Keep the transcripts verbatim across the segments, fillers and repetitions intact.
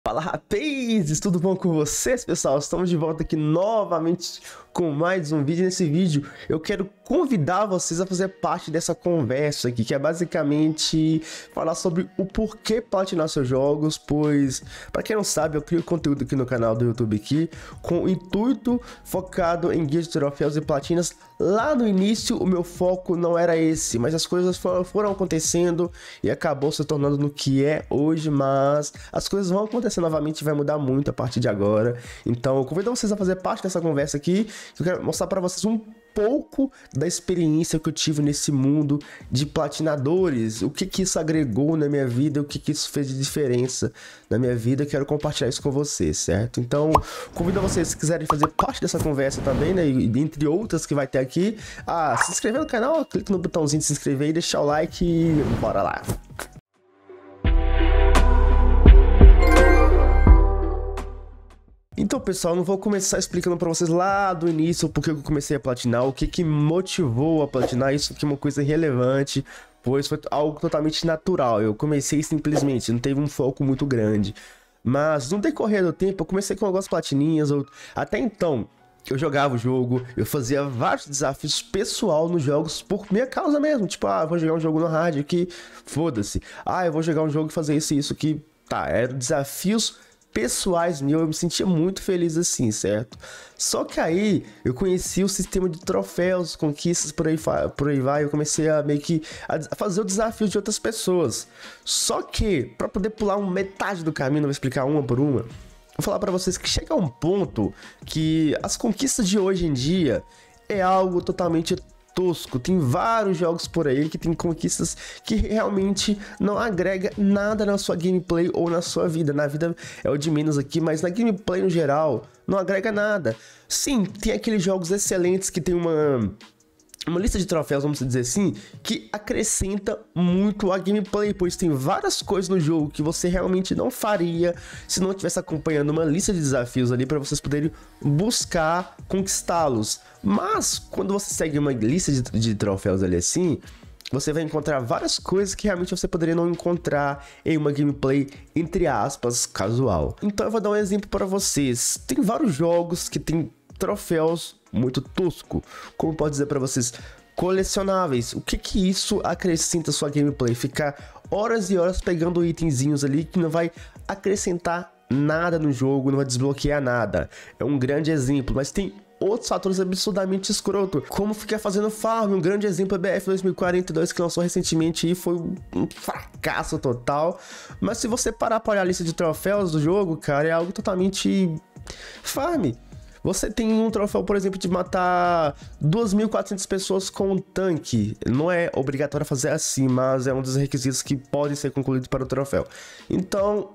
Fala, rapazes, tudo bom com vocês, pessoal? Estamos de volta aqui novamente com mais um vídeo. Nesse vídeo eu quero convidar vocês a fazer parte dessa conversa aqui, que é basicamente falar sobre o porquê platinar seus jogos, pois, para quem não sabe, eu crio conteúdo aqui no canal do YouTube aqui, com o intuito focado em guias de troféus e platinas. Lá no início o meu foco não era esse, mas as coisas foram acontecendo e acabou se tornando no que é hoje, mas as coisas vão acontecer novamente e vai mudar muito a partir de agora. Então eu convido vocês a fazer parte dessa conversa aqui, que eu quero mostrar para vocês um pouco da experiência que eu tive nesse mundo de platinadores, o que que isso agregou na minha vida, o que que isso fez de diferença na minha vida. Eu quero compartilhar isso com vocês, certo? Então convido vocês, se quiserem fazer parte dessa conversa também, né, e entre outras que vai ter aqui, a se inscrever no canal, clique no botãozinho de se inscrever e deixar o like e bora lá! Então, pessoal, não vou começar explicando pra vocês lá do início porque eu comecei a platinar, o que que motivou a platinar. Isso aqui é uma coisa relevante, pois foi algo totalmente natural. Eu comecei simplesmente, não teve um foco muito grande. Mas no decorrer do tempo, eu comecei com algumas platininhas. Eu... Até então, eu jogava o jogo, eu fazia vários desafios pessoal nos jogos por minha causa mesmo. Tipo, ah, eu vou jogar um jogo no hard aqui, foda-se. Ah, eu vou jogar um jogo e fazer isso e isso aqui. Tá, eram desafios pessoais meus, eu me sentia muito feliz assim, certo? Só que aí eu conheci o sistema de troféus, conquistas, por aí, por aí vai. Eu comecei a meio que a fazer o desafio de outras pessoas. Só que, para poder pular um metade do caminho, eu vou explicar uma por uma, vou falar para vocês que chega a um ponto que as conquistas de hoje em dia é algo totalmente tosco. Tem vários jogos por aí que tem conquistas que realmente não agrega nada na sua gameplay ou na sua vida. Na vida é o de menos aqui, mas na gameplay no geral não agrega nada. Sim, tem aqueles jogos excelentes que tem uma uma lista de troféus, vamos dizer assim, que acrescenta muito a gameplay, pois tem várias coisas no jogo que você realmente não faria se não estivesse acompanhando uma lista de desafios ali para vocês poderem buscar conquistá-los. Mas quando você segue uma lista de, de troféus ali assim, você vai encontrar várias coisas que realmente você poderia não encontrar em uma gameplay, entre aspas, casual. Então eu vou dar um exemplo para vocês. Tem vários jogos que tem troféus muito tosco, como pode dizer para vocês, colecionáveis. O que que isso acrescenta à sua gameplay? Ficar horas e horas pegando itenzinhos ali que não vai acrescentar nada no jogo, não vai desbloquear nada. É um grande exemplo, mas tem outros fatores absurdamente escroto, como ficar fazendo farm. Um grande exemplo é B F dois mil e quarenta e dois, que lançou recentemente e foi um fracasso total. Mas se você parar para olhar a lista de troféus do jogo, cara, é algo totalmente farm. Você tem um troféu, por exemplo, de matar duas mil e quatrocentas pessoas com um tanque. Não é obrigatório fazer assim, mas é um dos requisitos que podem ser concluídos para o troféu. Então,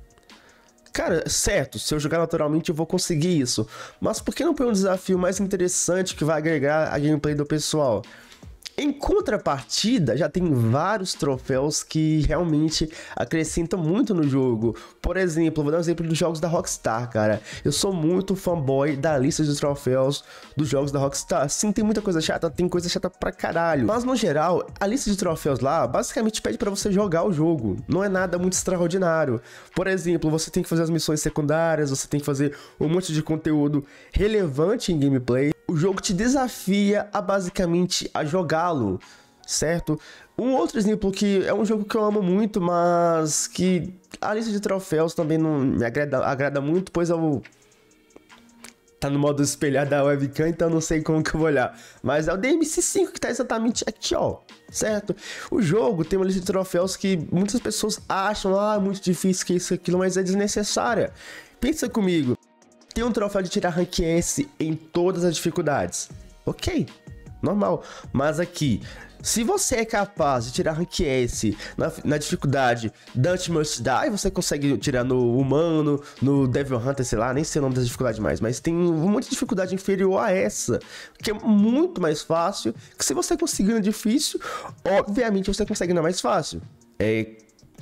cara, certo, se eu jogar naturalmente eu vou conseguir isso. Mas por que não põe um desafio mais interessante que vai agregar a gameplay do pessoal? Em contrapartida, já tem vários troféus que realmente acrescentam muito no jogo. Por exemplo, vou dar um exemplo dos jogos da Rockstar, cara. Eu sou muito fanboy da lista de troféus dos jogos da Rockstar. Sim, tem muita coisa chata, tem coisa chata pra caralho. Mas no geral, a lista de troféus lá basicamente pede pra você jogar o jogo. Não é nada muito extraordinário. Por exemplo, você tem que fazer as missões secundárias, você tem que fazer um monte de conteúdo relevante em gameplay. O jogo te desafia a basicamente a jogá-lo, certo? Um outro exemplo que é um jogo que eu amo muito, mas que a lista de troféus também não me agrada, agrada muito, pois eu tá no modo espelhar da webcam, então não sei como que eu vou olhar. Mas é o D M C cinco que tá exatamente aqui, ó, certo? O jogo tem uma lista de troféus que muitas pessoas acham, ah, muito difícil, que isso, aquilo, mas é desnecessária. Pensa comigo. Tem um troféu de tirar rank S em todas as dificuldades. Ok, normal. Mas aqui, se você é capaz de tirar rank S na, na dificuldade Dante Must Die, você consegue tirar no Humano, no Devil Hunter, sei lá, nem sei o nome dessa dificuldade mais. Mas tem um monte de dificuldade inferior a essa, que é muito mais fácil. Que se você conseguir no difícil, obviamente você consegue na mais fácil. É...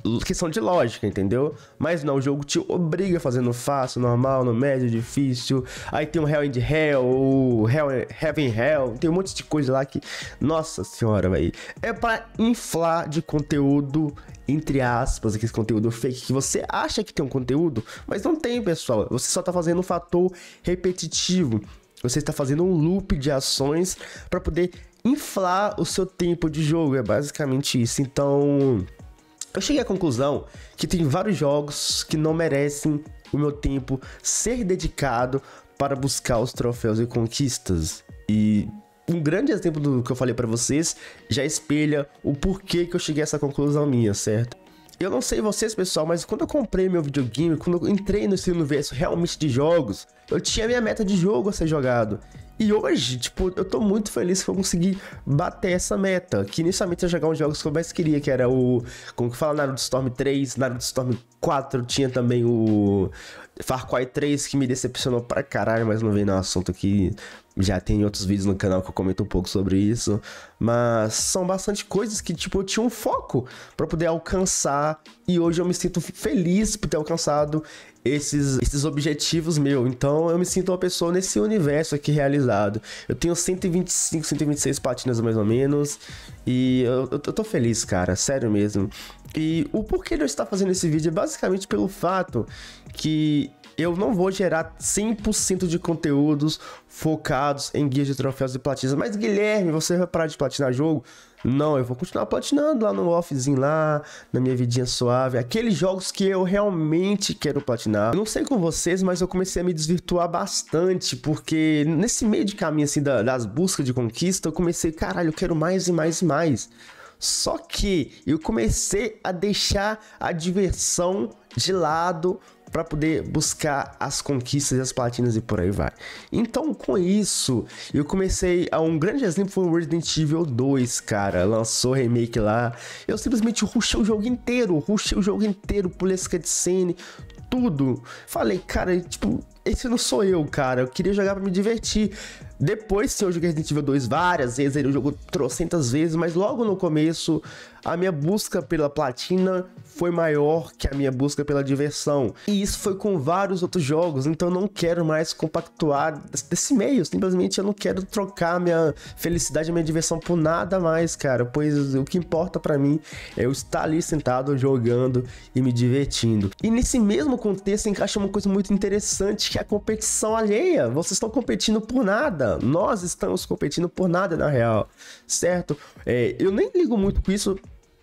questão de lógica, entendeu? Mas não, o jogo te obriga a fazer no fácil, normal, no médio, difícil. Aí tem o Hell in the Hell, o Hell, Heaven Hell, tem um monte de coisa lá que... Nossa senhora, velho. É pra inflar de conteúdo, entre aspas, aquele conteúdo fake, que você acha que tem um conteúdo, mas não tem, pessoal. Você só tá fazendo um fator repetitivo. Você está fazendo um loop de ações para poder inflar o seu tempo de jogo. É basicamente isso. Então, eu cheguei à conclusão que tem vários jogos que não merecem o meu tempo ser dedicado para buscar os troféus e conquistas. E um grande exemplo do que eu falei para vocês já espelha o porquê que eu cheguei a essa conclusão minha, certo? Eu não sei vocês, pessoal, mas quando eu comprei meu videogame, quando eu entrei nesse universo realmente de jogos, eu tinha minha meta de jogo a ser jogado. E hoje, tipo, eu tô muito feliz que eu consegui bater essa meta. Que inicialmente eu ia jogar os jogos que eu mais queria, que era o... Como que fala? Naruto Storm três, Naruto Storm quatro, tinha também o Far Cry três, que me decepcionou pra caralho, mas não vem no assunto aqui. Já tem outros vídeos no canal que eu comento um pouco sobre isso. Mas são bastante coisas que, tipo, eu tinha um foco pra poder alcançar. E hoje eu me sinto feliz por ter alcançado esses, esses objetivos meus. Então eu me sinto uma pessoa nesse universo aqui realizado. Eu tenho cento e vinte e cinco, cento e vinte e seis platinas mais ou menos. E eu, eu, eu tô feliz, cara. Sério mesmo. E o porquê de eu estar fazendo esse vídeo é basicamente pelo fato que eu não vou gerar cem por cento de conteúdos focados em guias de troféus e platinas. Mas, Guilherme, você vai parar de platinar jogo? Não, eu vou continuar platinando lá no offzinho lá, na minha vidinha suave. Aqueles jogos que eu realmente quero platinar. Eu não sei com vocês, mas eu comecei a me desvirtuar bastante, porque nesse meio de caminho, assim, da, das buscas de conquista, eu comecei, caralho, eu quero mais e mais e mais. Só que eu comecei a deixar a diversão de lado para poder buscar as conquistas e as platinas e por aí vai. Então, com isso, eu comecei... A um grande exemplo foi o Resident Evil dois, cara. Lançou remake lá. Eu simplesmente rushei o jogo inteiro. Rushei o jogo inteiro, pulei essa cutscene, tudo. Falei, cara, tipo... Esse não sou eu, cara. Eu queria jogar pra me divertir. Depois, sim, eu joguei Resident Evil dois várias vezes. Ele jogou trocentas vezes. Mas logo no começo, a minha busca pela platina foi maior que a minha busca pela diversão. E isso foi com vários outros jogos. Então eu não quero mais compactuar desse meio. Simplesmente eu não quero trocar minha felicidade e minha diversão por nada mais, cara. Pois o que importa pra mim é eu estar ali sentado, jogando e me divertindo. E nesse mesmo contexto encaixa uma coisa muito interessante, que é a competição alheia. Vocês estão competindo por nada. Nós estamos competindo por nada, na real. Certo? É, eu nem ligo muito com isso.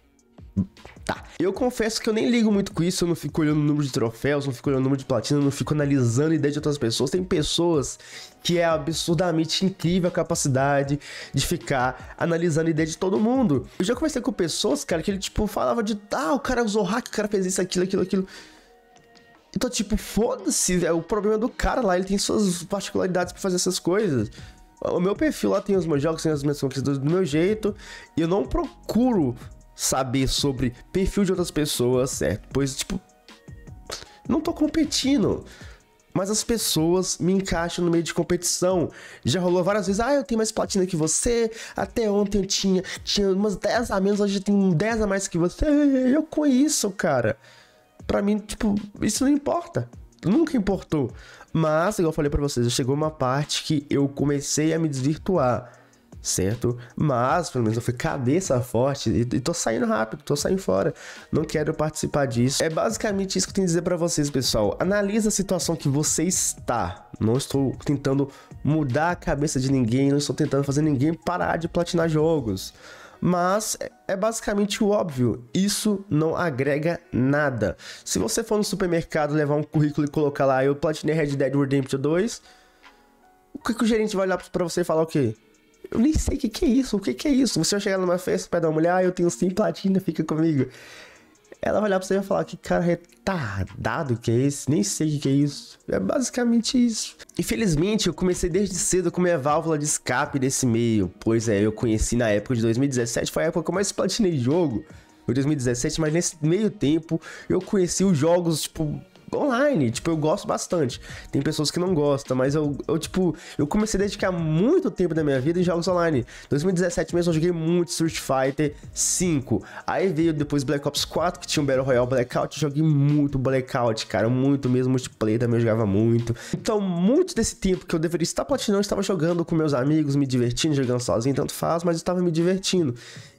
Tá, eu confesso que eu nem ligo muito com isso. Eu não fico olhando o número de troféus, não fico olhando o número de platina, não fico analisando a ideia de outras pessoas. Tem pessoas que é absurdamente incrível a capacidade de ficar analisando a ideia de todo mundo. Eu já conversei com pessoas, cara, que ele tipo falava de, ah, o cara usou hack, o cara fez isso, aquilo, aquilo, aquilo. Então, tipo, foda-se, é o problema do cara lá, ele tem suas particularidades pra fazer essas coisas. O meu perfil lá tem os meus jogos, tem as minhas conquistas do meu jeito, e eu não procuro saber sobre perfil de outras pessoas, certo? Pois, tipo, não tô competindo, mas as pessoas me encaixam no meio de competição. Já rolou várias vezes, ah, eu tenho mais platina que você, até ontem eu tinha, tinha umas dez a menos, hoje eu tenho dez a mais que você. Eu com isso, cara. Pra mim, tipo, isso não importa. Nunca importou. Mas, igual eu falei pra vocês, chegou uma parte que eu comecei a me desvirtuar, certo? Mas, pelo menos eu fui cabeça forte e, e tô saindo rápido, tô saindo fora. Não quero participar disso. É basicamente isso que eu tenho a dizer pra vocês, pessoal. Analisa a situação que você está. Não estou tentando mudar a cabeça de ninguém, não estou tentando fazer ninguém parar de platinar jogos. Mas é basicamente o óbvio, isso não agrega nada. Se você for no supermercado, levar um currículo e colocar lá, eu platinei Red Dead Redemption dois, o que, que o gerente vai olhar pra você e falar o quê? Eu nem sei o que, que é isso, o que, que é isso? Você vai chegar numa festa pra dar uma mulher, ah, eu tenho cem platina, fica comigo. Ela vai olhar pra você e vai falar, que cara retardado que é esse? Nem sei o que, que é isso. É basicamente isso. Infelizmente, eu comecei desde cedo com minha válvula de escape desse meio. Pois é, eu conheci na época de dois mil e dezessete, foi a época que eu mais platinei jogo. Foi dois mil e dezessete, mas nesse meio tempo, eu conheci os jogos, tipo, online, tipo, eu gosto bastante. Tem pessoas que não gostam, mas eu, eu, tipo, eu comecei a dedicar muito tempo da minha vida em jogos online. Em dois mil e dezessete mesmo eu joguei muito Street Fighter cinco. Aí veio depois Black Ops quatro, que tinha um Battle Royale Blackout. Eu joguei muito Blackout, cara, muito mesmo. Multiplayer também eu jogava muito. Então, muito desse tempo que eu deveria estar platinando, eu estava jogando com meus amigos, me divertindo, jogando sozinho, tanto faz, mas eu estava me divertindo.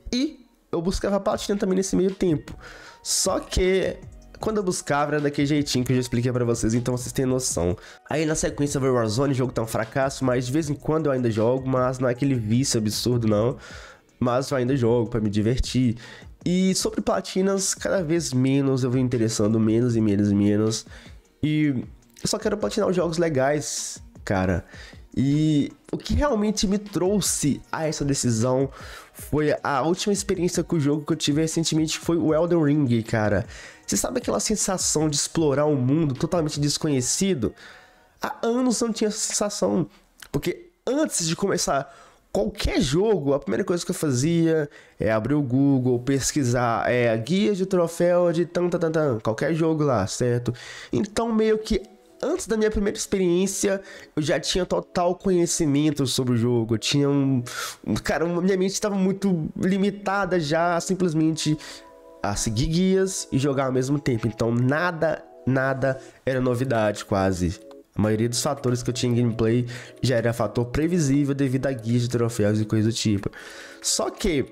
E eu buscava platina também nesse meio tempo. Só que quando eu buscava era daquele jeitinho que eu já expliquei pra vocês, então vocês têm noção. Aí na sequência veio Warzone, o jogo tá um fracasso, mas de vez em quando eu ainda jogo, mas não é aquele vício absurdo não. Mas eu ainda jogo pra me divertir. E sobre platinas, cada vez menos eu venho interessando, menos e menos e menos. E eu só quero platinar os jogos legais, cara. E o que realmente me trouxe a essa decisão foi a última experiência com o jogo que eu tive recentemente, que foi o Elden Ring, cara. Você sabe aquela sensação de explorar um mundo totalmente desconhecido? Há anos eu não tinha essa sensação, porque antes de começar qualquer jogo, a primeira coisa que eu fazia é abrir o Google, pesquisar é, guia de troféu de tan, tan, tan, tan, qualquer jogo lá, certo? Então meio que antes da minha primeira experiência, eu já tinha total conhecimento sobre o jogo. Eu tinha um... Cara, minha mente estava muito limitada já, simplesmente a seguir guias e jogar ao mesmo tempo. Então nada, nada era novidade quase. A maioria dos fatores que eu tinha em gameplay já era fator previsível devido a guias de troféus e coisa do tipo. Só que,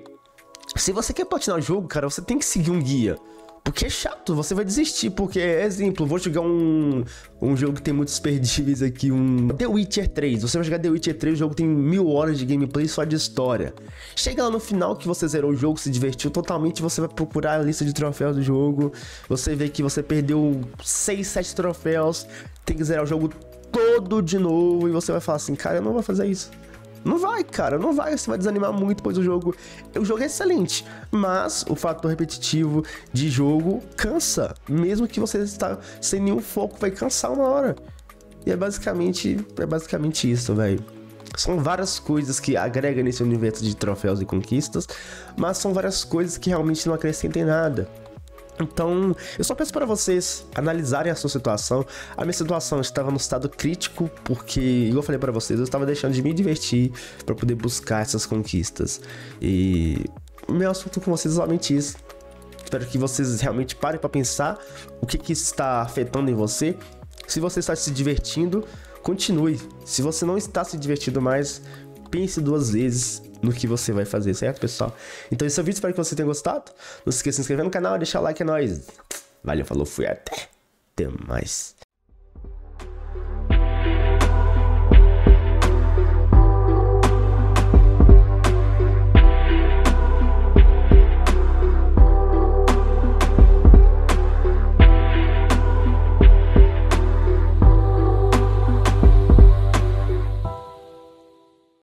se você quer platinar o jogo, cara, você tem que seguir um guia. Porque é chato, você vai desistir, porque, exemplo, vou jogar um, um jogo que tem muitos perdíveis aqui, um The Witcher três. Você vai jogar The Witcher três, o jogo tem mil horas de gameplay só de história. Chega lá no final que você zerou o jogo, se divertiu totalmente, você vai procurar a lista de troféus do jogo, você vê que você perdeu seis, sete troféus, tem que zerar o jogo todo de novo, e você vai falar assim, cara, eu não vou fazer isso. Não vai, cara, não vai, você vai desanimar muito, pois o jogo, o jogo é excelente, mas o fator repetitivo de jogo cansa, mesmo que você está sem nenhum foco, vai cansar uma hora. E é basicamente, é basicamente isso, velho. São várias coisas que agregam nesse universo de troféus e conquistas, mas são várias coisas que realmente não acrescentem nada. Então, eu só peço para vocês analisarem a sua situação. A minha situação estava no estado crítico, porque, igual eu falei para vocês, eu estava deixando de me divertir para poder buscar essas conquistas. E o meu assunto com vocês é somente isso. Espero que vocês realmente parem para pensar o que, que está afetando em você. Se você está se divertindo, continue. Se você não está se divertindo mais, pense duas vezes no que você vai fazer, certo, pessoal? Então esse é o vídeo, espero que você tenha gostado. Não se esqueça de se inscrever no canal, deixar o like, é nóis. Valeu, falou, fui, até. Até mais.